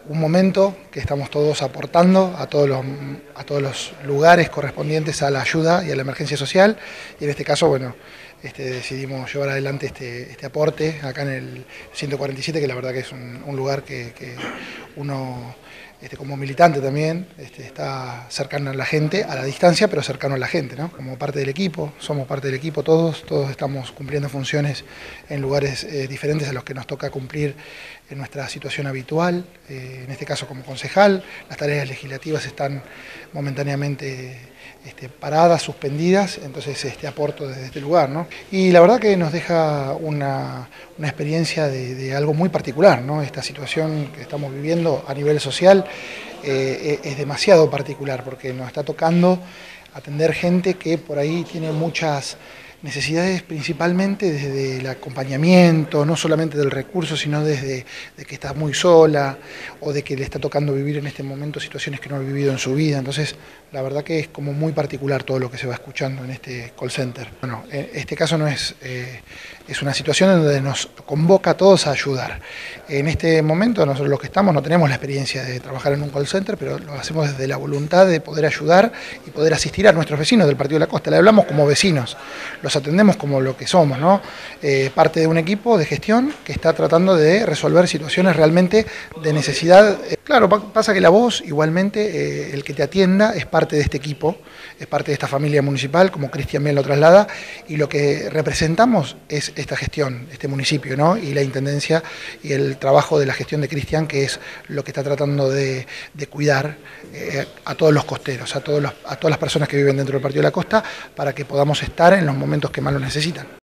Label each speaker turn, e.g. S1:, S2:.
S1: un momento que estamos todos aportando a todos los lugares correspondientes a la ayuda y a la emergencia social, y en este caso, bueno, decidimos llevar adelante este aporte acá en el 147, que la verdad que es un lugar que uno, como militante también, está cercano a la gente, a la distancia, pero cercano a la gente, ¿no? Como parte del equipo, somos parte del equipo todos estamos cumpliendo funciones en lugares diferentes a los que nos toca cumplir en nuestra situación habitual, en este caso como concejal. Las tareas legislativas están momentáneamente paradas, suspendidas, entonces aporto desde este lugar, ¿no? Y la verdad que nos deja una experiencia de algo muy particular, ¿no? Esta situación que estamos viviendo a nivel social es demasiado particular, porque nos está tocando atender gente que por ahí tiene muchas necesidades, principalmente desde el acompañamiento, no solamente del recurso, sino desde de que está muy sola o de que le está tocando vivir en este momento situaciones que no ha vivido en su vida. Entonces, la verdad que es como muy particular todo lo que se va escuchando en este call center. Bueno, este caso no es una situación en donde nos convoca a todos a ayudar. En este momento nosotros los que estamos no tenemos la experiencia de trabajar en un call center, pero lo hacemos desde la voluntad de poder ayudar y poder asistir a nuestros vecinos del Partido de la Costa. Le hablamos como vecinos, los atendemos como lo que somos, ¿no? Parte de un equipo de gestión que está tratando de resolver situaciones realmente de necesidad. Claro, pasa que la voz, igualmente, el que te atienda es parte de este equipo, es parte de esta familia municipal, como Cristian bien lo traslada, y lo que representamos es esta gestión, este municipio, ¿no? Y la intendencia y el trabajo de la gestión de Cristian, que es lo que está tratando de cuidar a todos los costeros, a todas las personas que viven dentro del Partido de la Costa, para que podamos estar en los momentos que más lo necesitan.